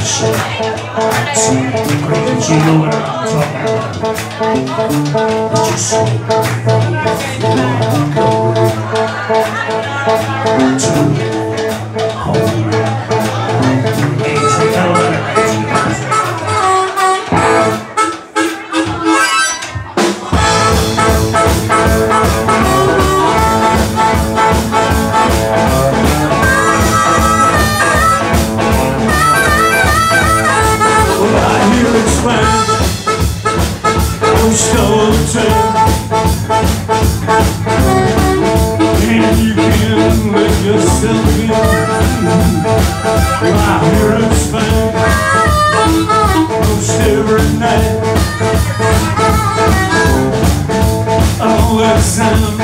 station to Grange. You know what I'm talking about. Just say, if you wanna go to home. Hey, take out a and you can let yourself in. Well, I hear it sing most every night. All that sound